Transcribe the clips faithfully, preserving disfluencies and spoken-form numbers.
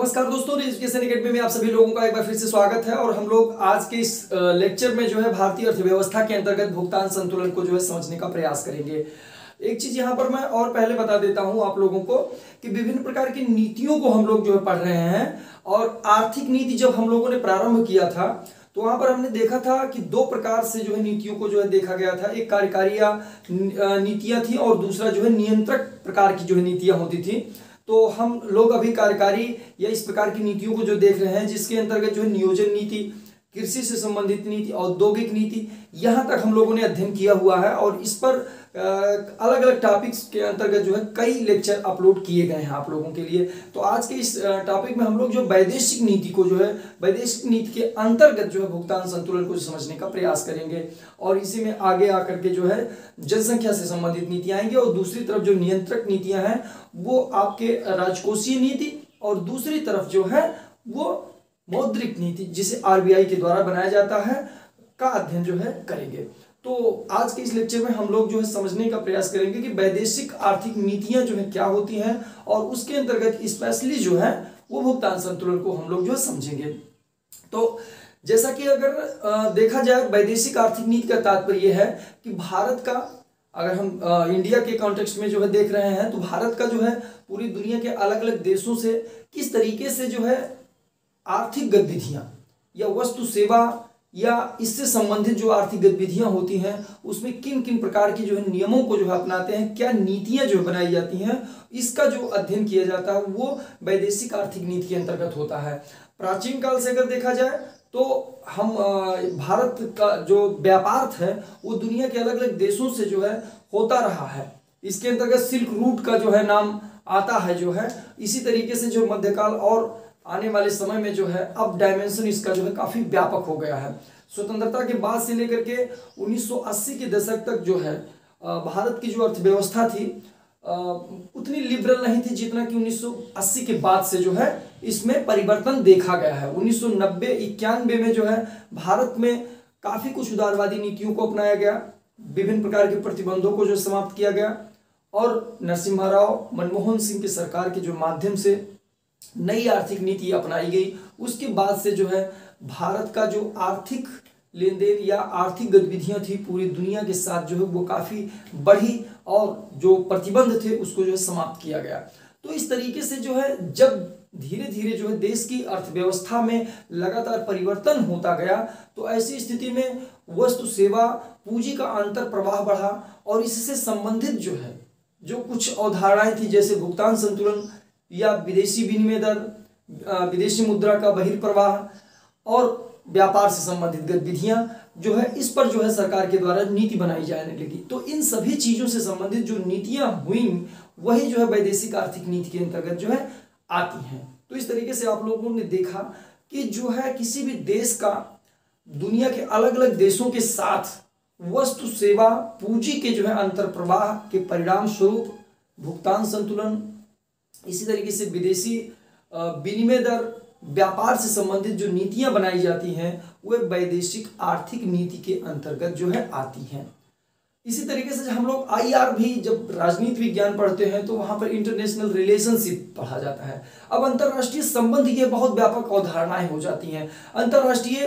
नमस्कार दोस्तों, education academy में आप सभी लोगों का एक बार फिर से स्वागत है। और हम लोग आज के इस लेक्चर में जो है भारतीय अर्थव्यवस्था के अंतर्गत भुगतान संतुलन को जो है समझने का प्रयास करेंगे। एक चीज यहाँ पर मैं और पहले बता देता हूँ आप लोगों को कि विभिन्न प्रकार की नीतियों को हम लोग जो है पढ़ रहे हैं। और आर्थिक नीति जब हम लोगों ने प्रारंभ किया था तो वहां पर हमने देखा था कि दो प्रकार से जो है नीतियों को जो है देखा गया था। एक कार्यकारी नीतियां थी और दूसरा जो है नियंत्रक प्रकार की जो है नीतियां होती थी। तो हम लोग अभी कार्यकारी या इस प्रकार की नीतियों को जो देख रहे हैं, जिसके अंतर्गत जो है नियोजन नीति, कृषि से संबंधित नीति, औद्योगिक नीति, यहाँ तक हम लोगों ने अध्ययन किया हुआ है। और इस पर अलग अलग टॉपिक्स के अंतर्गत जो है कई लेक्चर अपलोड किए गए हैं आप लोगों के लिए। तो आज के इस टॉपिक में हम लोग जो वैदेशिक नीति को जो है वैदेशिक नीति के अंतर्गत जो है भुगतान संतुलन को समझने का प्रयास करेंगे। और इसी में आगे आकर के जो है जनसंख्या से संबंधित नीतियां आएंगे। और दूसरी तरफ जो नियंत्रक नीतियां हैं वो आपके राजकोषीय नीति, और दूसरी तरफ जो है वो मौद्रिक नीति जिसे आरबीआई के द्वारा बनाया जाता है का अध्ययन जो है करेंगे। तो आज के इस लेक्चर में हम लोग जो है समझने का प्रयास करेंगे कि वैदेशिक आर्थिक नीतियां जो है क्या होती हैं, और उसके अंतर्गत स्पेशली जो है वो भुगतान संतुलन को हम लोग जो है समझेंगे। तो जैसा कि अगर देखा जाए वैदेशिक आर्थिक नीति का तात्पर्य है कि भारत का, अगर हम आ, इंडिया के कॉन्टेक्स्ट में जो है देख रहे हैं तो भारत का जो है पूरी दुनिया के अलग अलग देशों से किस तरीके से जो है आर्थिक गतिविधियां या वस्तु सेवा या इससे संबंधित जो आर्थिक गतिविधियां होती हैं उसमें किन किन प्रकार की जो है नियमों को जो है अपनाते हैं, क्या नीतियां जो बनाई जाती हैं, इसका जो अध्ययन किया जाता है वो वैदेशिक आर्थिक नीति के अंतर्गत होता है। प्राचीन काल से अगर देखा जाए तो हम भारत का जो व्यापार है वो दुनिया के अलग अलग देशों से जो है होता रहा है। इसके अंतर्गत सिल्क रूट का जो है नाम आता है जो है। इसी तरीके से जो मध्यकाल और आने वाले समय में जो है अब डायमेंशन इसका जो है काफी व्यापक हो गया है। स्वतंत्रता के बाद से लेकर के उन्नीस सौ अस्सी के दशक तक जो है भारत की जो अर्थव्यवस्था थी उतनी लिबरल नहीं थी जितना कि उन्नीस सौ अस्सी के बाद से जो है इसमें परिवर्तन देखा गया है। उन्नीस सौ नब्बे इक्यानवे में जो है भारत में काफी कुछ उदारवादी नीतियों को अपनाया गया, विभिन्न प्रकार के प्रतिबंधों को जो समाप्त किया गया, और नरसिम्हा राव मनमोहन सिंह की सरकार के जो माध्यम से नई आर्थिक नीति अपनाई गई। उसके बाद से जो है भारत का जो आर्थिक लेन देन या आर्थिक गतिविधियां थी पूरी दुनिया के साथ जो है वो काफी बढ़ी, और जो प्रतिबंध थे उसको जो है समाप्त किया गया। तो इस तरीके से जो है जब धीरे धीरे जो है देश की अर्थव्यवस्था में लगातार परिवर्तन होता गया तो ऐसी स्थिति में वस्तु सेवा पूंजी का अंतर प्रवाह बढ़ा, और इससे संबंधित जो है जो कुछ अवधारणाएं थी जैसे भुगतान संतुलन या विदेशी विनिमय दर, विदेशी मुद्रा का बहिर्प्रवाह और व्यापार से संबंधित गतिविधियां जो है इस पर जो है सरकार के द्वारा नीति बनाई जाने लगी। तो इन सभी चीजों से संबंधित जो नीतियां हुई वही जो है वैदेशिक आर्थिक नीति के अंतर्गत जो है आती हैं। तो इस तरीके से आप लोगों ने देखा कि जो है किसी भी देश का दुनिया के अलग अलग देशों के साथ वस्तु सेवा पूंजी के जो है अंतर प्रवाह के परिणाम स्वरूप भुगतान संतुलन, इसी तरीके से विदेशी विनिमय दर, व्यापार से संबंधित जो नीतियां बनाई जाती हैं वह वैदेशिक आर्थिक नीति के अंतर्गत जो है आती हैं। इसी तरीके से हम लोग आईआर भी जब राजनीति विज्ञान पढ़ते हैं तो वहां पर इंटरनेशनल रिलेशनशिप पढ़ा जाता है। अब अंतर्राष्ट्रीय संबंध ये बहुत व्यापक अवधारणाएं हो जाती हैं। अंतर्राष्ट्रीय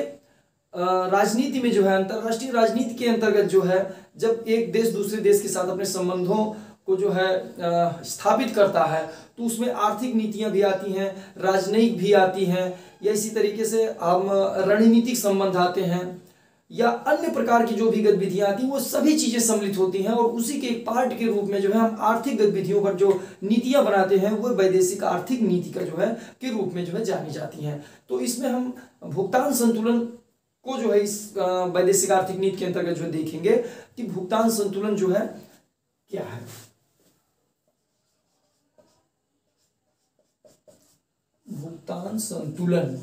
राजनीति में जो है अंतर्राष्ट्रीय राजनीति के अंतर्गत जो है जब एक देश दूसरे देश के साथ अपने संबंधों को जो है स्थापित करता है तो उसमें आर्थिक नीतियां भी आती हैं, राजनयिक भी आती हैं, या इसी तरीके से हम रणनीतिक संबंध आते हैं, या अन्य प्रकार की जो भी गतिविधियां आती हैं वो सभी चीजें सम्मिलित होती हैं। और उसी के एक पार्ट के रूप में जो है हम आर्थिक गतिविधियों पर जो नीतियां बनाते हैं वो वैदेशिक आर्थिक नीति का जो है के रूप में जो है जानी जाती हैं। तो इसमें हम भुगतान संतुलन को जो है इस वैदेशिक आर्थिक नीति के अंतर्गत जो देखेंगे कि भुगतान संतुलन जो है क्या है। भुगतान संतुलन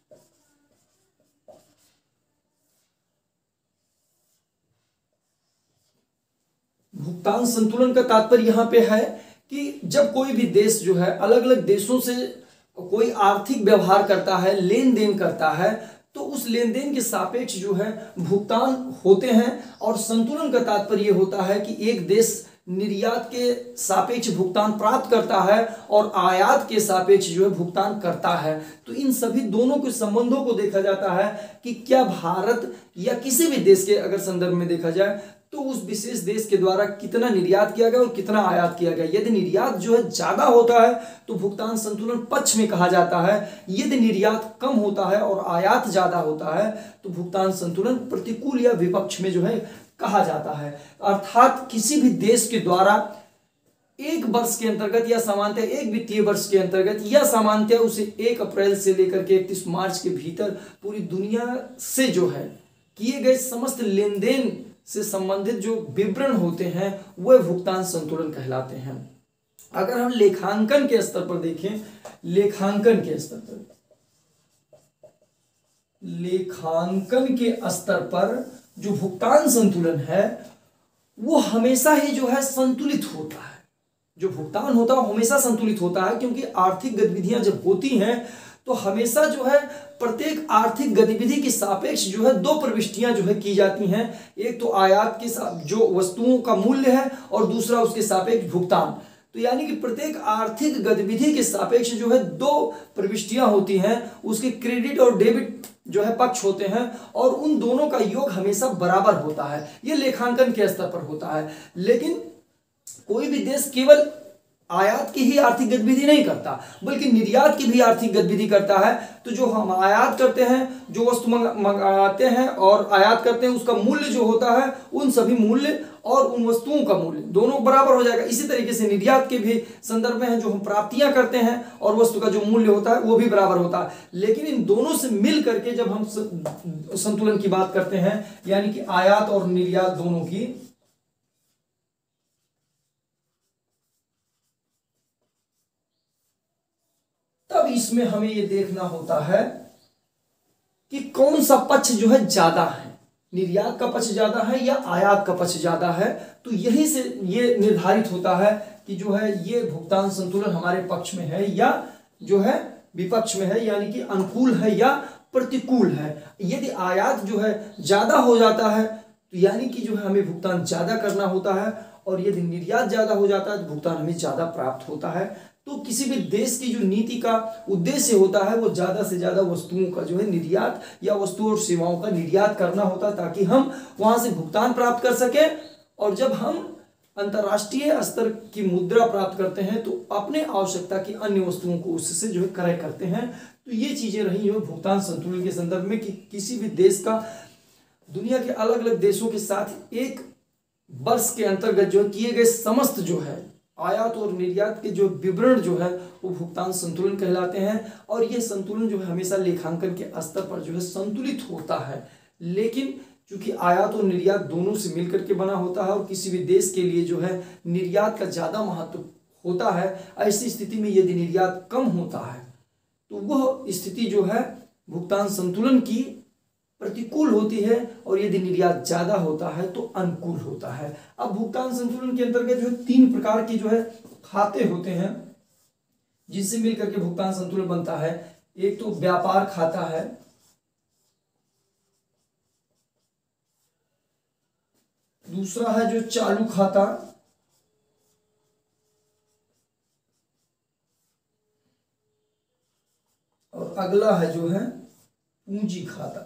भुगतान संतुलन का तात्पर्य यहां पे है कि जब कोई भी देश जो है अलग अलग देशों से कोई आर्थिक व्यवहार करता है, लेन देन करता है, तो उस लेन देन के सापेक्ष जो है भुगतान होते हैं। और संतुलन का तात्पर्य होता है कि एक देश निर्यात के सापेक्ष भुगतान प्राप्त करता है और आयात के सापेक्ष जो है भुगतान करता है। तो इन सभी दोनों के संबंधों को देखा जाता है कि क्या भारत या किसी भी देश के अगर संदर्भ में देखा जाए तो उस विशेष देश के द्वारा कितना निर्यात किया गया और कितना आयात किया गया। यदि निर्यात जो है ज्यादा होता है तो भुगतान संतुलन पक्ष में कहा जाता है, यदि निर्यात कम होता है और आयात ज्यादा होता है तो भुगतान संतुलन प्रतिकूल या विपक्ष में जो है कहा जाता है। अर्थात किसी भी देश के द्वारा एक वर्ष के अंतर्गत या सामान्यतः एक वित्तीय वर्ष के अंतर्गत या सामान्यतः उसे एक अप्रैल से लेकर के इकतीस मार्च के भीतर पूरी दुनिया से जो है किए गए समस्त लेन देन से संबंधित जो विवरण होते हैं वह भुगतान संतुलन कहलाते हैं। अगर हम लेखांकन के स्तर पर देखें, लेखांकन के स्तर पर लेखांकन के स्तर पर जो भुगतान संतुलन है वो हमेशा ही जो है संतुलित होता है। जो भुगतान होता है हमेशा संतुलित होता है, क्योंकि आर्थिक गतिविधियां जब होती हैं तो हमेशा जो है प्रत्येक आर्थिक गतिविधि के सापेक्ष जो है दो प्रविष्टियां जो है की जाती हैं। एक तो आयात के साथ जो वस्तुओं का मूल्य है और दूसरा उसके सापेक्ष भुगतान। तो यानी कि प्रत्येक आर्थिक गतिविधि के सापेक्ष जो है दो प्रविष्टियां होती हैं, उसके क्रेडिट और डेबिट जो है पक्ष होते हैं और उन दोनों का योग हमेशा बराबर होता है। यह लेखांकन के स्तर पर होता है। लेकिन कोई भी देश केवल आयात की ही आर्थिक गतिविधि नहीं करता बल्कि निर्यात की भी आर्थिक गतिविधि करता है। तो जो हम आयात करते हैं, जो वस्तु मंगाते हैं और आयात करते हैं, उसका मूल्य जो होता है उन सभी मूल्य और उन वस्तुओं का मूल्य दोनों बराबर हो जाएगा। इसी तरीके से निर्यात के भी संदर्भ में है, जो हम प्राप्तियां करते हैं और वस्तु का जो मूल्य होता है वो भी बराबर होता है। लेकिन इन दोनों से मिल करके जब हम संतुलन की बात करते हैं, यानी कि आयात और निर्यात दोनों की, तब इसमें हमें यह देखना होता है कि कौन सा पक्ष जो है ज्यादा है, निर्यात का पक्ष ज्यादा है या आयात का पक्ष ज्यादा है। तो यही से ये निर्धारित होता है कि जो है ये भुगतान संतुलन हमारे पक्ष में है या जो है विपक्ष में है, यानी कि अनुकूल है या प्रतिकूल है। यदि आयात जो है ज्यादा हो जाता है तो यानी कि जो है हमें भुगतान ज्यादा करना होता है, और यदि निर्यात ज्यादा हो जाता है तो भुगतान हमें ज्यादा प्राप्त होता है। तो किसी भी देश की जो नीति का उद्देश्य होता है वो ज्यादा से ज्यादा वस्तुओं का जो है निर्यात या वस्तुओं और सेवाओं का निर्यात करना होता है, ताकि हम वहां से भुगतान प्राप्त कर सकें। और जब हम अंतर्राष्ट्रीय स्तर की मुद्रा प्राप्त करते हैं तो अपने आवश्यकता की अन्य वस्तुओं को उससे जो है क्रय करते हैं। तो ये चीजें रही जो भुगतान संतुलन के संदर्भ में कि किसी भी देश का दुनिया के अलग अलग देशों के साथ एक वर्ष के अंतर्गत जो किए गए समस्त जो है आयात और निर्यात के जो विवरण जो है वो भुगतान संतुलन कहलाते हैं। और ये संतुलन जो है हमेशा लेखांकन के स्तर पर जो है संतुलित होता है। लेकिन चूंकि आयात और निर्यात दोनों से मिलकर के बना होता है और किसी भी देश के लिए जो है निर्यात का ज्यादा महत्व होता है, ऐसी स्थिति में यदि निर्यात कम होता है तो वह स्थिति जो है भुगतान संतुलन की प्रतिकूल होती है, और यदि निर्यात ज्यादा होता है तो अनुकूल होता है। अब भुगतान संतुलन के अंतर्गत जो है तीन प्रकार के जो है खाते होते हैं जिनसे मिलकर के भुगतान संतुलन बनता है। एक तो व्यापार खाता है, दूसरा है जो चालू खाता, और अगला है जो है पूंजी खाता।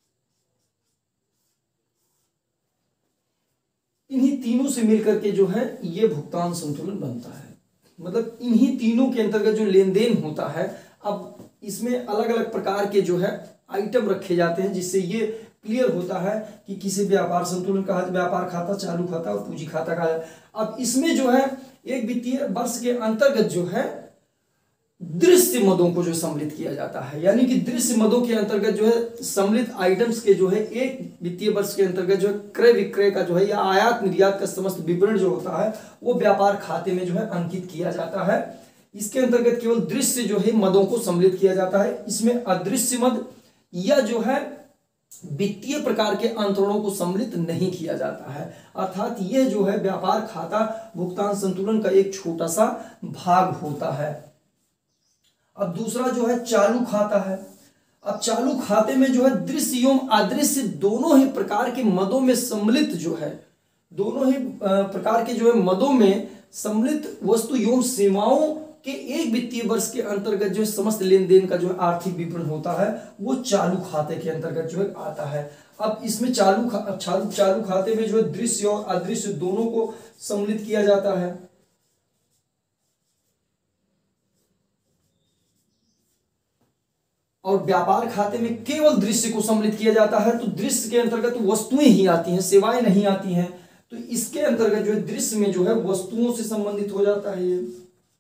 इन्हीं तीनों से मिलकर के जो है ये भुगतान संतुलन बनता है। मतलब इन्हीं तीनों के अंतर्गत जो लेन देन होता है, अब इसमें अलग अलग प्रकार के जो है आइटम रखे जाते हैं जिससे ये क्लियर होता है कि किसी व्यापार संतुलन का व्यापार खाता, चालू खाता और पूंजी खाता का है। अब इसमें जो है एक वित्तीय वर्ष के अंतर्गत जो है दृश्य मदों को जो सम्मिलित किया जाता है, यानी कि दृश्य मदों के अंतर्गत जो है सम्मिलित आइटम्स के जो है एक वित्तीय वर्ष के अंतर्गत जो है क्रय विक्रय का जो है या आयात निर्यात का समस्त विवरण जो होता है वो व्यापार खाते में जो है अंकित किया जाता है। इसके अंतर्गत केवल दृश्य जो है मदों को सम्मिलित किया जाता है। इसमें अदृश्य मद या जो है वित्तीय प्रकार के अंतरणों को सम्मिलित नहीं किया जाता है। अर्थात यह जो है व्यापार खाता भुगतान संतुलन का एक छोटा सा भाग होता है। अब दूसरा जो है चालू खाता है। अब चालू खाते में जो है दृश्य एवं अदृश्य दोनों ही प्रकार के मदों में सम्मिलित जो है दोनों ही प्रकार के जो है मदों में सम्मिलित वस्तु एवं सेवाओं के एक वित्तीय वर्ष के अंतर्गत जो है समस्त लेन देन का जो है आर्थिक विवरण होता है वो चालू खाते के अंतर्गत जो है आता है। अब इसमें चालू खा, चालू चालू खाते में जो है दृश्य और अदृश्य दोनों को सम्मिलित किया जाता है। और व्यापार खाते में केवल दृश्य को सम्मिलित किया जाता है। तो दृश्य के अंतर्गत वस्तुएं ही आती हैं, सेवाएं नहीं आती हैं। तो इसके अंतर्गत जो है दृश्य में जो है वस्तुओं से संबंधित हो जाता है। ये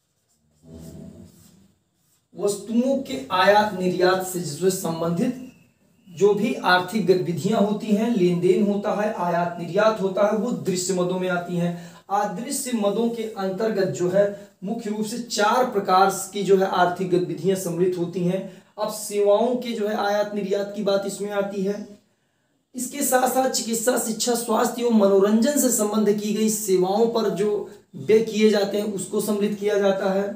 वस्तुओं के आयात निर्यात से जिससे संबंधित जो भी आर्थिक गतिविधियां होती हैं, लेन देन होता है, आयात निर्यात होता है, वो दृश्य मदों में आती हैं। अदृश्य मदों के अंतर्गत जो है मुख्य रूप से चार प्रकार की जो है आर्थिक गतिविधियां सम्मिलित होती हैं। अब सेवाओं के जो है आयात निर्यात की बात इसमें आती है। इसके साथ साथ चिकित्सा, शिक्षा, स्वास्थ्य एवं मनोरंजन से संबंध की गई सेवाओं पर जो व्यय किए जाते हैं उसको सम्मिलित किया जाता है।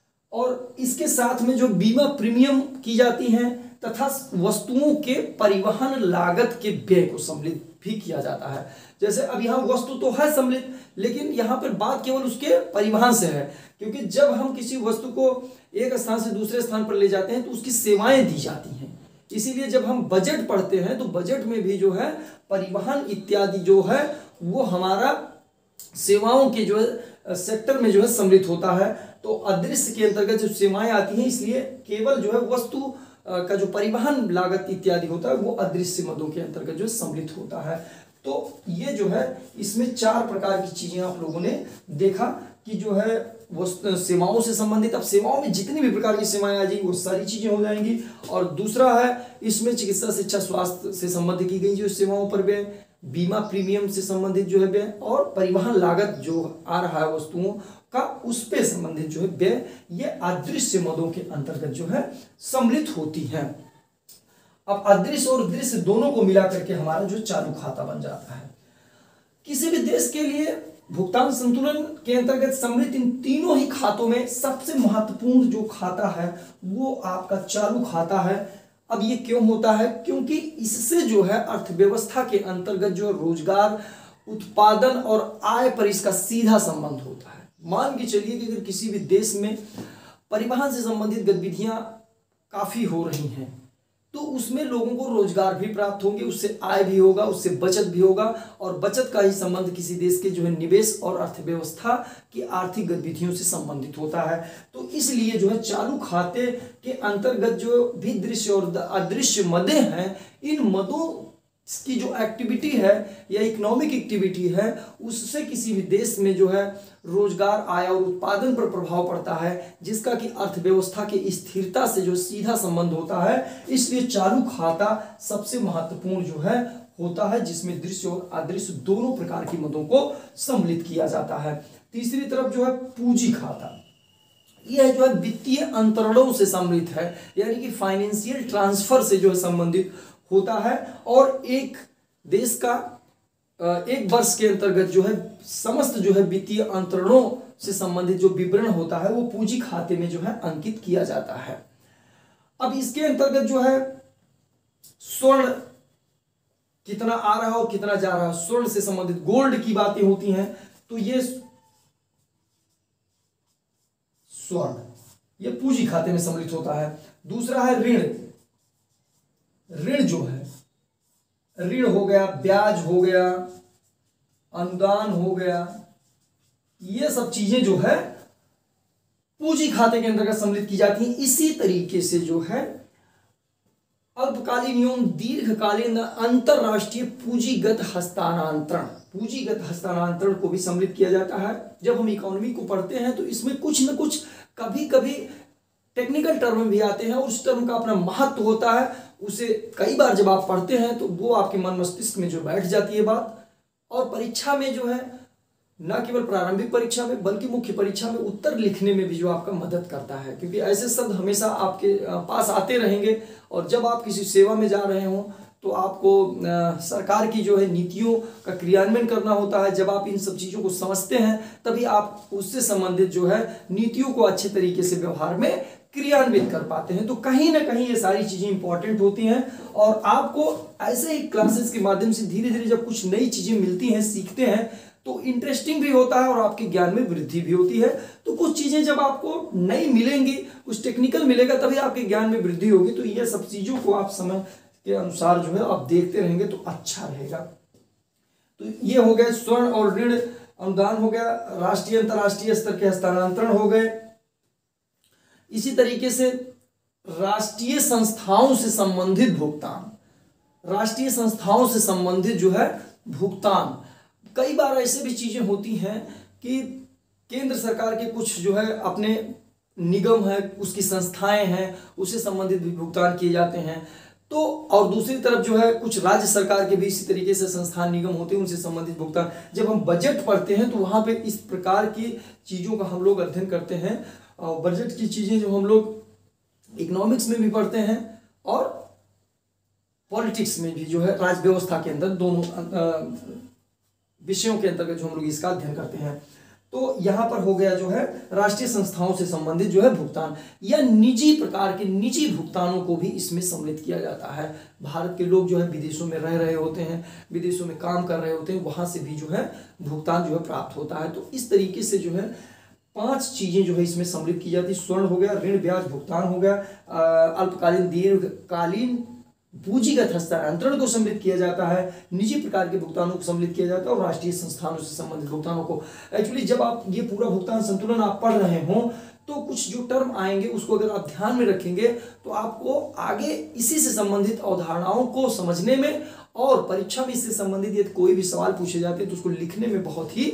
और इसके साथ में जो बीमा प्रीमियम की जाती हैं तथा वस्तुओं के परिवहन लागत के व्यय को सम्मिलित भी किया जाता है। जैसे अब यहाँ वस्तु तो है सम्मिलित, लेकिन यहाँ पर बात केवल उसके परिवहन से है, क्योंकि जब हम किसी वस्तु को एक स्थान से दूसरे स्थान पर ले जाते हैं तो उसकी सेवाएं दी जाती हैं। इसीलिए जब हम बजट पढ़ते हैं तो बजट में भी जो है परिवहन इत्यादि जो है वो हमारा सेवाओं के जो है सेक्टर में जो है सम्मिलित होता है। तो अदृश्य के अंतर्गत जो सेवाएं आती हैं, इसलिए केवल जो है वस्तु का जो परिवहन लागत इत्यादि होता है वो अदृश्य मदों के अंतर्गत जो सम्मिलित होता है। तो ये जो है इसमें चार प्रकार की चीजें आप लोगों ने देखा कि जो है वस्तु सेवाओं से संबंधित। अब सेवाओं में जितनी भी प्रकार की सेवाएं आ जाएंगी वो सारी चीजें हो जाएंगी। और दूसरा है इसमें चिकित्सा, शिक्षा, स्वास्थ्य से संबंध की गई जो सेवाओं पर व्यय, बीमा प्रीमियम से संबंधित जो है व्यय, और परिवहन लागत जो आ रहा है वस्तुओं का उस पे संबंधित जो है व्यय, ये अदृश्य मदों के अंतर्गत जो है सम्मिलित होती हैं। अब अदृश्य और दृश्य दोनों को मिला करके हमारा जो चालू खाता बन जाता है। किसी भी देश के लिए भुगतान संतुलन के अंतर्गत सम्मिलित इन तीनों ही खातों में सबसे महत्वपूर्ण जो खाता है वो आपका चालू खाता है। अब ये क्यों होता है? क्योंकि इससे जो है अर्थव्यवस्था के अंतर्गत जो रोजगार, उत्पादन और आय पर इसका सीधा संबंध होता है। मान के चलिए कि अगर किसी भी देश में परिवहन से संबंधित गतिविधियां काफी हो रही हैं तो उसमें लोगों को रोजगार भी प्राप्त होंगे, उससे आय भी होगा, उससे बचत भी होगा, और बचत का ही संबंध किसी देश के जो है निवेश और अर्थव्यवस्था की आर्थिक गतिविधियों से संबंधित होता है। तो इसलिए जो है चालू खाते के अंतर्गत जो भी दृश्य और अदृश्य मदें हैं, इन मदों की जो एक्टिविटी है या इकोनॉमिक एक्टिविटी है उससे किसी भी देश में जो है रोजगार, आय और उत्पादन पर प्रभाव पड़ता है, जिसका कि अर्थव्यवस्था की स्थिरता से जो सीधा संबंध होता है। इसलिए चालू खाता सबसे महत्वपूर्ण जो है होता है, जिसमें दृश्य और अदृश्य दोनों प्रकार की मदों को सम्मिलित किया जाता है। तीसरी तरफ जो है पूंजी खाता, यह जो है वित्तीय अंतरणों से सम्मिलित है, यानी कि फाइनेंशियल ट्रांसफर से जो है संबंधित होता है। और एक देश का एक वर्ष के अंतर्गत जो है समस्त जो है वित्तीय अंतरणों से संबंधित जो विवरण होता है वो पूंजी खाते में जो है अंकित किया जाता है। अब इसके अंतर्गत जो है स्वर्ण कितना आ रहा है और कितना जा रहा है, स्वर्ण से संबंधित गोल्ड की बातें होती हैं, तो ये स्वर्ण ये पूंजी खाते में सम्मिलित होता है। दूसरा है ऋण, ऋण जो है ऋण हो गया, ब्याज हो गया, अनुदान हो गया, ये सब चीजें जो है पूंजी खाते के अंतर्गत सम्मिलित की जाती हैं। इसी तरीके से जो है अल्पकालीन एवं दीर्घकालीन अंतरराष्ट्रीय पूंजीगत हस्तांतरण पूंजीगत हस्तांतरण को भी सम्मिलित किया जाता है। जब हम इकोनॉमी को पढ़ते हैं तो इसमें कुछ न कुछ कभी कभी टेक्निकल टर्म भी आते हैं और उस टर्म का अपना महत्व होता है। उसे कई बार जब आप पढ़ते हैं तो वो आपके मन मस्तिष्क में जो बैठ जाती है बात, और परीक्षा में जो है न केवल प्रारंभिक परीक्षा में बल्कि मुख्य परीक्षा में उत्तर लिखने में भी जो आपका मदद करता है, क्योंकि ऐसे शब्द हमेशा आपके पास आते रहेंगे। और जब आप किसी सेवा में जा रहे हों तो आपको सरकार की जो है नीतियों का क्रियान्वयन करना होता है। जब आप इन सब चीज़ों को समझते हैं तभी आप उससे संबंधित जो है नीतियों को अच्छे तरीके से व्यवहार में क्रियान्वित कर पाते हैं। तो कहीं ना कहीं ये सारी चीजें इंपॉर्टेंट होती हैं और आपको ऐसे ही क्लासेस के माध्यम से धीरे धीरे जब कुछ नई चीजें मिलती हैं, सीखते हैं, तो इंटरेस्टिंग भी होता है और आपके ज्ञान में वृद्धि भी होती है। तो कुछ चीजें जब आपको नई मिलेंगी, कुछ टेक्निकल मिलेगा, तभी आपके ज्ञान में वृद्धि होगी। तो ये सब चीजों को आप समय के अनुसार जो है आप देखते रहेंगे तो अच्छा रहेगा। तो ये हो गया स्वर्ण और ऋण अनुदान हो गया, राष्ट्रीय अंतरराष्ट्रीय स्तर के हस्तांतरण हो गए। इसी तरीके से राष्ट्रीय संस्थाओं से संबंधित भुगतान, राष्ट्रीय संस्थाओं से संबंधित जो है भुगतान, कई बार ऐसे भी चीजें होती हैं कि केंद्र सरकार के कुछ जो है अपने निगम है, उसकी संस्थाएं हैं, उससे संबंधित भी भुगतान किए जाते हैं। तो और दूसरी तरफ जो है कुछ राज्य सरकार के भी इसी तरीके से संस्थान निगम होते हैं, उनसे संबंधित भुगतान। जब हम बजट पढ़ते हैं तो वहां पे इस प्रकार की चीजों का हम लोग अध्ययन करते हैं। और बजट की चीजें जो हम लोग इकोनॉमिक्स में भी पढ़ते हैं और पॉलिटिक्स में भी जो है राज्य व्यवस्था के अंदर, दोनों विषयों के अंतर्गत जो हम लोग इसका अध्ययन करते हैं। तो यहां पर हो गया जो है राष्ट्रीय संस्थाओं से संबंधित जो है भुगतान, या निजी प्रकार के निजी भुगतानों को भी इसमें सम्मिलित किया जाता है। भारत के लोग जो है विदेशों में रह रहे होते हैं, विदेशों में काम कर रहे होते हैं, वहां से भी जो है भुगतान जो है प्राप्त होता है। तो इस तरीके से जो है पांच चीजें जो है इसमें सम्मिलित की जाती है। स्वर्ण हो गया, ऋण ब्याज भुगतान हो गया, अल्पकालीन दीर्घकालीन पूंजीगत हस्तांतरण को सम्मिलित किया जाता है, निजी प्रकार के भुगतानों को सम्मिलित किया जाता है और राष्ट्रीय संस्थानों से संबंधित भुगतानों को। एक्चुअली जब आप ये पूरा भुगतान संतुलन आप पढ़ रहे हो तो कुछ जो टर्म आएंगे उसको अगर आप ध्यान में रखेंगे तो आपको आगे इसी से संबंधित अवधारणाओं को समझने में और परीक्षा में इससे संबंधित यदि कोई भी सवाल पूछे जाते हैं तो उसको लिखने में बहुत ही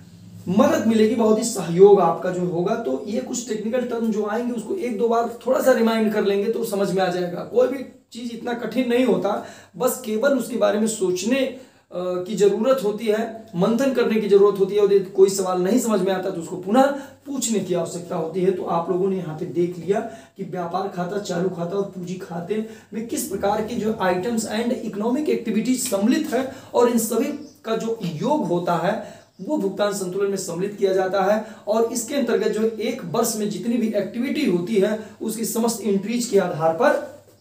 मदद मिलेगी, बहुत ही सहयोग आपका जो होगा। तो ये कुछ टेक्निकल टर्म जो आएंगे उसको एक दो बार थोड़ा सा रिमाइंड कर लेंगे तो समझ में आ जाएगा। कोई भी चीज इतना कठिन नहीं होता, बस केवल उसके बारे में सोचने की जरूरत होती है, मंथन करने की जरूरत होती है। और यदि कोई सवाल नहीं समझ में आता तो उसको पुनः पूछने की आवश्यकता होती है। तो आप लोगों ने यहाँ पे देख लिया कि व्यापार खाता, चालू खाता और पूंजी खाते में किस प्रकार के जो आइटम्स एंड इकोनॉमिक एक्टिविटीज सम्मिलित है और इन सभी का जो योग होता है वो भुगतान संतुलन में सम्मिलित किया जाता है। और इसके अंतर्गत जो एक वर्ष में जितनी भी एक्टिविटी होती है उसकी समस्त एंट्रीज के आधार पर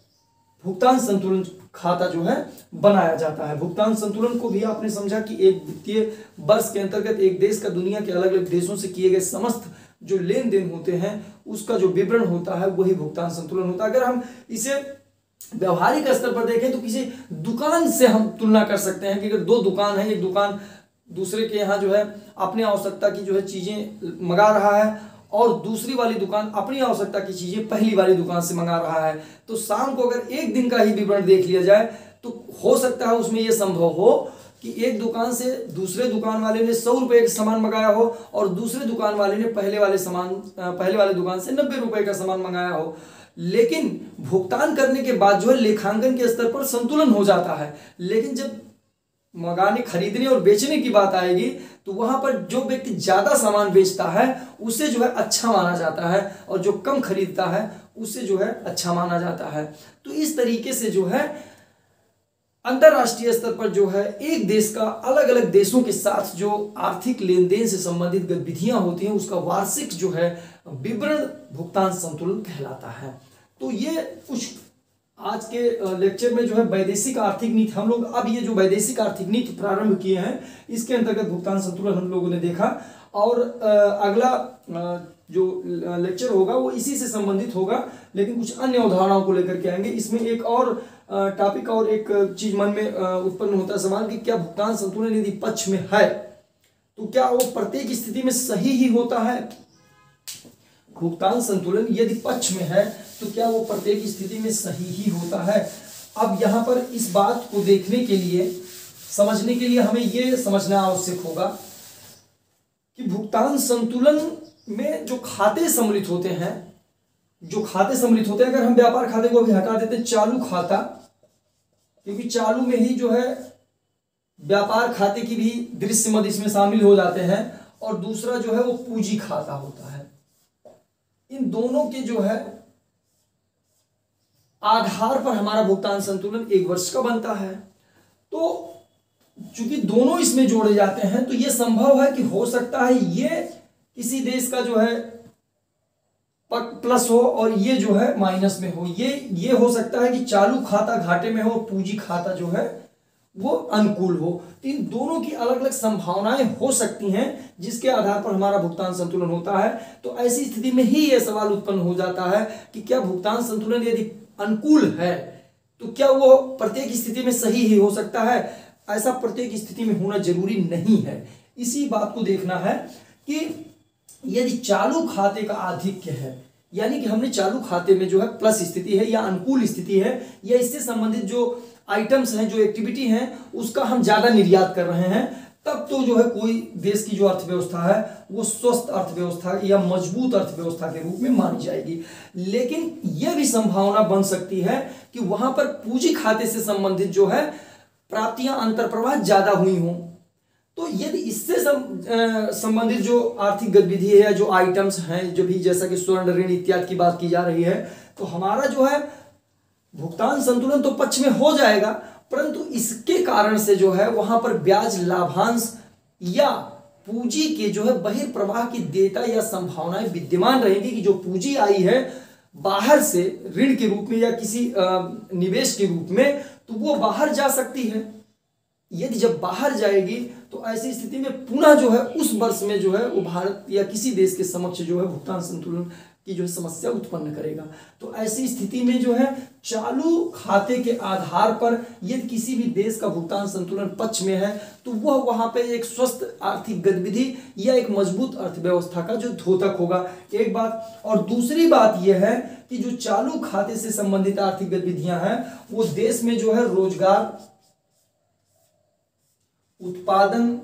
भुगतान संतुलन खाता जो है बनाया जाता है। भुगतान संतुलन को भी आपने समझा कि एक वित्तीय वर्ष के अंतर्गत एक देश का दुनिया के अलग अलग देशों से किए गए समस्त जो लेन देन होते हैं उसका जो विवरण होता है वही भुगतान संतुलन होता है। अगर हम इसे व्यवहारिक स्तर पर देखें तो किसी दुकान से हम तुलना कर सकते हैं कि अगर दो दुकान है, एक दुकान दूसरे के यहाँ जो है अपनी आवश्यकता की जो है चीजें मंगा रहा है और दूसरी वाली दुकान अपनी आवश्यकता की चीजें पहली वाली दुकान से मंगा रहा है, तो शाम को अगर एक दिन का ही विवरण देख लिया जाए तो हो सकता है उसमें यह संभव हो कि एक दुकान से दूसरे दुकान वाले ने सौ रुपए का सामान मंगाया हो और दूसरे दुकान वाले ने पहले वाले सामान पहले वाले दुकान से नब्बे रुपए का सामान मंगाया हो। लेकिन भुगतान करने के बाद जो है लेखांकन के स्तर पर संतुलन हो जाता है। लेकिन जब मंगाने, खरीदने और बेचने की बात आएगी तो वहां पर जो व्यक्ति ज्यादा सामान बेचता है उसे जो है अच्छा माना जाता है और जो कम खरीदता है उसे जो है अच्छा माना जाता है। तो इस तरीके से जो है अंतरराष्ट्रीय स्तर पर जो है एक देश का अलग अलग देशों के साथ जो आर्थिक लेन देन से संबंधित गतिविधियां होती हैं उसका वार्षिक जो है विवरण भुगतान संतुलन कहलाता है। तो ये कुछ आज के लेक्चर में जो है वैदेशिक आर्थिक नीति, हम लोग अब ये जो वैदेशिक आर्थिक नीति प्रारंभ किए हैं इसके अंतर्गत भुगतान संतुलन हम लोगों ने देखा। और अगला जो लेक्चर होगा वो इसी से संबंधित होगा, लेकिन कुछ अन्य उदाहरणों को लेकर के आएंगे। इसमें एक और टॉपिक और एक चीज मन में उत्पन्न होता है सवाल कि क्या भुगतान संतुलन यदि पक्ष में है तो क्या वो प्रत्येक स्थिति में सही ही होता है? भुगतान संतुलन यदि पक्ष में है तो क्या वो प्रत्येक स्थिति में सही ही होता है? अब यहां पर इस बात को देखने के लिए, समझने के लिए हमें यह समझना आवश्यक होगा कि भुगतान संतुलन में जो खाते सम्मिलित होते हैं, जो खाते सम्मिलित होते हैं, अगर हम व्यापार खाते को भी हटा देते हैं, चालू खाता, क्योंकि चालू में ही जो है व्यापार खाते की भी दृश्य मद इसमें शामिल हो जाते हैं, और दूसरा जो है वो पूंजी खाता होता है। इन दोनों के जो है आधार पर हमारा भुगतान संतुलन एक वर्ष का बनता है। तो चूंकि दोनों इसमें जोड़े जाते हैं तो यह संभव है कि हो सकता है ये किसी देश का जो है प्लस हो और ये जो है माइनस में हो। ये ये हो सकता है कि चालू खाता घाटे में हो और पूंजी खाता जो है वो अनुकूल हो। तो इन दोनों की अलग अलग संभावनाएं हो सकती हैं जिसके आधार पर हमारा भुगतान संतुलन होता है। तो ऐसी स्थिति में ही यह सवाल उत्पन्न हो जाता है कि क्या भुगतान संतुलन यदि अनुकूल है तो क्या वो प्रत्येक स्थिति में सही ही हो सकता है? ऐसा प्रत्येक स्थिति में होना जरूरी नहीं है। इसी बात को देखना है कि यदि चालू खाते का आधिक्य है, यानी कि हमने चालू खाते में जो है प्लस स्थिति है या अनुकूल स्थिति है या इससे संबंधित जो आइटम्स हैं, जो एक्टिविटी हैं, उसका हम ज्यादा निर्यात कर रहे हैं, तब तो जो है कोई देश की जो अर्थव्यवस्था है वो स्वस्थ अर्थव्यवस्था या मजबूत अर्थव्यवस्था के रूप में मानी जाएगी। लेकिन यह भी संभावना बन सकती है कि वहां पर पूंजी खाते से संबंधित जो है प्राप्तियां अंतर्प्रवाह ज्यादा हुई हों। तो यदि इससे संबंधित जो आर्थिक गतिविधि है या जो आइटम्स हैं, जो भी जैसा कि स्वर्ण ऋण इत्यादि की बात की जा रही है, तो हमारा जो है भुगतान संतुलन तो पक्ष में हो जाएगा, परंतु इसके कारण से जो है वहां पर ब्याज लाभांश या पूंजी के जो है बहिर्प्रवाह की देयता या संभावनाएं विद्यमान रहेंगी कि जो पूंजी आई है बाहर से ऋण के रूप में या किसी निवेश के रूप में, तो वो बाहर जा सकती है। यदि जब बाहर जाएगी तो ऐसी स्थिति में पुनः जो है उस वर्ष में जो है वो भारत या किसी देश के समक्ष जो है भुगतान संतुलन की जो है समस्या उत्पन्न करेगा। तो ऐसी स्थिति में जो है चालू खाते के आधार पर यदि किसी भी देश का भुगतान संतुलन पक्ष में है तो वह वहां पे एक स्वस्थ आर्थिक गतिविधि या एक मजबूत अर्थव्यवस्था का जो द्योतक होगा, एक बात। और दूसरी बात यह है कि जो चालू खाते से संबंधित आर्थिक गतिविधियां हैं वो देश में जो है रोजगार, उत्पादन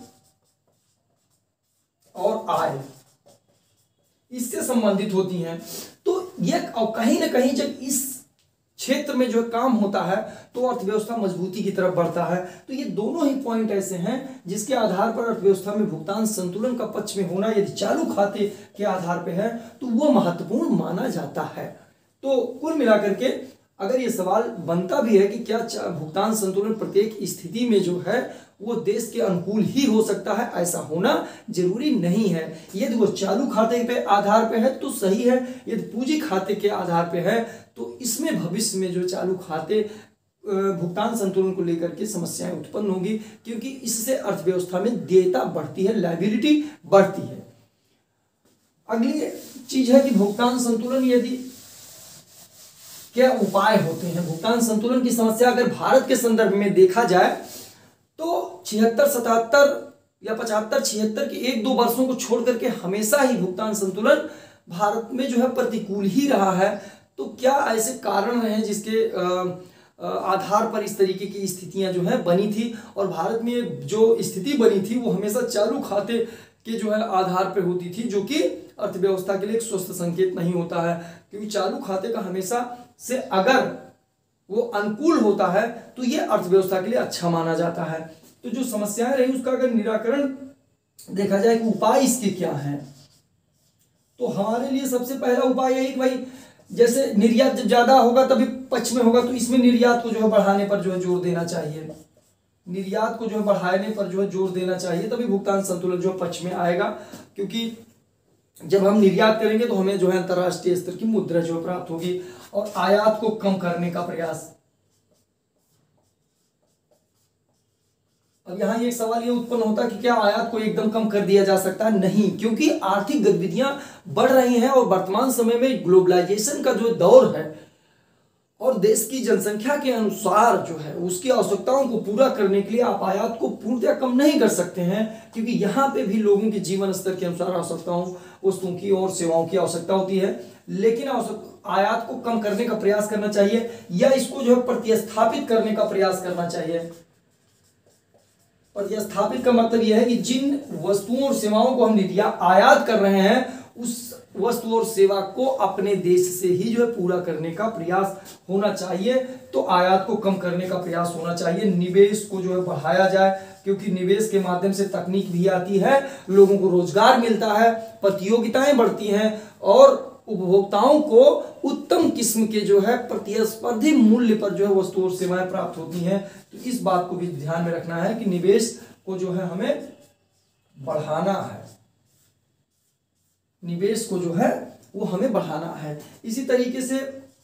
और आय इससे संबंधित होती हैं। तो ये कहीं ना कहीं जब इस क्षेत्र में जो काम होता है तो अर्थव्यवस्था मजबूती की तरफ बढ़ता है। तो ये दोनों ही पॉइंट ऐसे हैं जिसके आधार पर अर्थव्यवस्था में भुगतान संतुलन का पक्ष में होना यदि चालू खाते के आधार पर है तो वो महत्वपूर्ण माना जाता है। तो कुल मिलाकर के अगर ये सवाल बनता भी है कि क्या भुगतान संतुलन प्रत्येक स्थिति में जो है वो देश के अनुकूल ही हो सकता है, ऐसा होना जरूरी नहीं है। यदि वो चालू खाते पे आधार पे है तो सही है, यदि पूंजी खाते के आधार पे है तो इसमें भविष्य में जो चालू खाते भुगतान संतुलन को लेकर के समस्याएं उत्पन्न होगी, क्योंकि इससे अर्थव्यवस्था में देयता बढ़ती है, लायबिलिटी बढ़ती है। अगली चीज है कि भुगतान संतुलन यदि क्या उपाय होते हैं। भुगतान संतुलन की समस्या अगर भारत के संदर्भ में देखा जाए तो छिहत्तर सतहत्तर या पचहत्तर छिहत्तर के एक दो वर्षों को छोड़ करके हमेशा ही भुगतान संतुलन भारत में जो है प्रतिकूल ही रहा है। तो क्या ऐसे कारण रहे जिसके आधार पर इस तरीके की स्थितियां जो है बनी थी, और भारत में जो स्थिति बनी थी वो हमेशा चालू खाते के जो है आधार पर होती थी, जो कि अर्थव्यवस्था के लिए एक स्वस्थ संकेत नहीं होता है। क्योंकि चालू खाते का हमेशा से अगर वो अनुकूल होता है तो ये अर्थव्यवस्था के लिए अच्छा माना जाता है। तो जो समस्याएं रही उसका अगर निराकरण देखा जाए कि उपाय इसके क्या हैं, तो हमारे लिए सबसे पहला उपाय यही कि भाई जैसे निर्यात जब ज्यादा होगा तभी पक्ष में होगा, तो इसमें निर्यात को जो है बढ़ाने पर जो है जोर देना चाहिए। निर्यात को जो है बढ़ाने पर जो है जोर देना चाहिए, तभी भुगतान संतुलन जो पक्ष में आएगा। क्योंकि जब हम निर्यात करेंगे तो हमें जो है अंतर्राष्ट्रीय स्तर की मुद्रा जो प्राप्त होगी। और आयात को कम करने का प्रयास, अब यहां एक सवाल ये उत्पन्न होता है कि क्या आयात को एकदम कम कर दिया जा सकता है? नहीं, क्योंकि आर्थिक गतिविधियां बढ़ रही हैं और वर्तमान समय में ग्लोबलाइजेशन का जो दौर है और देश की जनसंख्या के अनुसार जो है उसकी आवश्यकताओं को पूरा करने के लिए आप आयात को पूर्णतः कम नहीं कर सकते हैं, क्योंकि यहाँ पे भी लोगों के जीवन स्तर के अनुसार आवश्यकताओं, वस्तुओं की और सेवाओं की आवश्यकता होती है। लेकिन आयात को कम करने का प्रयास करना चाहिए या इसको जो है प्रतिस्थापित करने का प्रयास करना चाहिए। प्रतिस्थापित का मतलब यह है कि जिन वस्तुओं और सेवाओं को हम निर्यात आयात कर रहे हैं उस वस्तु और सेवा को अपने देश से ही जो है पूरा करने का प्रयास होना चाहिए। तो आयात को कम करने का प्रयास होना चाहिए। निवेश को जो है बढ़ाया जाए, क्योंकि निवेश के माध्यम से तकनीक भी आती है, लोगों को रोजगार मिलता है, प्रतियोगिताएं बढ़ती हैं और उपभोक्ताओं को उत्तम किस्म के जो है प्रतिस्पर्धी मूल्य पर जो है वस्तु और सेवाएं प्राप्त होती हैं। तो इस बात को भी ध्यान में रखना है कि निवेश को जो है हमें बढ़ाना है, निवेश को जो है वो हमें बढ़ाना है। इसी तरीके से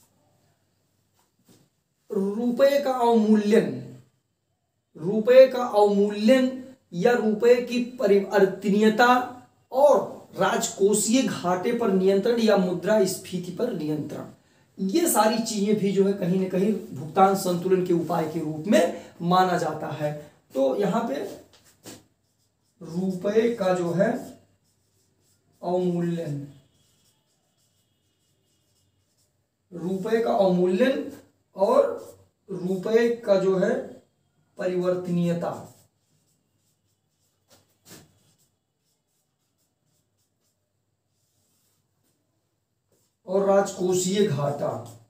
रुपए का अवमूल्यन, रुपए का अवमूल्यन या रुपए की परिवर्तनीयता और राजकोषीय घाटे पर नियंत्रण या मुद्रास्फीति पर नियंत्रण, ये सारी चीजें भी जो है कहीं ना कहीं भुगतान संतुलन के उपाय के रूप में माना जाता है। तो यहां पे रुपए का जो है अवमूल्यन, रुपए का अवमूल्यन और रुपए का जो है परिवर्तनीयता और राजकोषीय घाटा,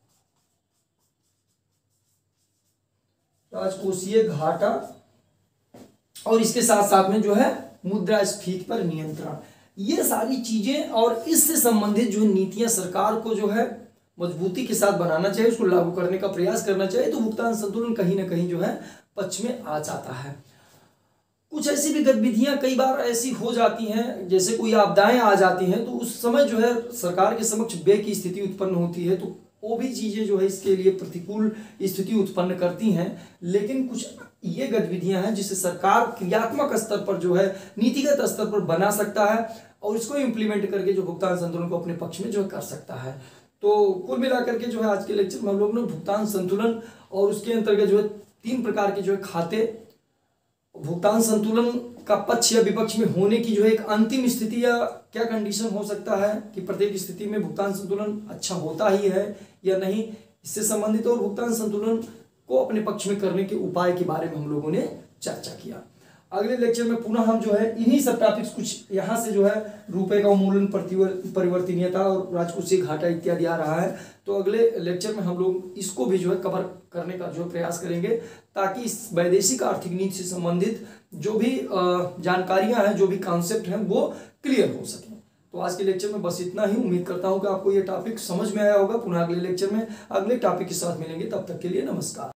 राजकोषीय घाटा और इसके साथ साथ में जो है मुद्रास्फीति पर नियंत्रण, ये सारी चीजें और इससे संबंधित जो नीतियां सरकार को जो है मजबूती के साथ बनाना चाहिए, उसको लागू करने का प्रयास करना चाहिए, तो भुगतान संतुलन कहीं ना कहीं जो है पक्ष में आ जाता है। कुछ ऐसी भी गतिविधियां कई बार ऐसी हो जाती हैं, जैसे कोई आपदाएं आ जाती हैं, तो उस समय जो है सरकार के समक्ष व्यय की स्थिति उत्पन्न होती है, तो वो भी चीजें जो है इसके लिए प्रतिकूल स्थिति उत्पन्न करती हैं। लेकिन कुछ ये गतिविधियां हैं जिसे सरकार क्रियात्मक स्तर पर जो है नीतिगत स्तर पर बना सकता है और इसको इम्प्लीमेंट करके जो भुगतान संतुलन को अपने पक्ष में जो है कर सकता है। तो कुल मिलाकर के जो है आज के लेक्चर में हम लोग ने भुगतान संतुलन और उसके अंतर्गत जो है तीन प्रकार के जो है खाते, भुगतान संतुलन का पक्ष या विपक्ष में होने की जो है एक अंतिम स्थिति या क्या कंडीशन हो सकता है कि प्रत्येक स्थिति में भुगतान संतुलन अच्छा होता ही है या नहीं, इससे संबंधित और भुगतान संतुलन को अपने पक्ष में करने के उपाय के बारे में हम लोगों ने चर्चा किया। अगले लेक्चर में पुनः हम जो है इन्हीं सब टॉपिक्स कुछ यहाँ से जो है रुपए का अवमूल्यन, परिवर्तनीयता और राजकोषीय घाटा इत्यादि आ रहा है, तो अगले लेक्चर में हम लोग इसको भी जो है कवर करने का जो है प्रयास करेंगे, ताकि इस वैदेशिक आर्थिक नीति से संबंधित जो भी जानकारियां हैं, जो भी कॉन्सेप्ट हैं, वो क्लियर हो सकें। तो आज के लेक्चर में बस इतना ही। उम्मीद करता हूं कि आपको ये टॉपिक समझ में आया होगा। पुनः अगले लेक्चर में अगले टॉपिक के साथ मिलेंगे, तब तक के लिए नमस्कार।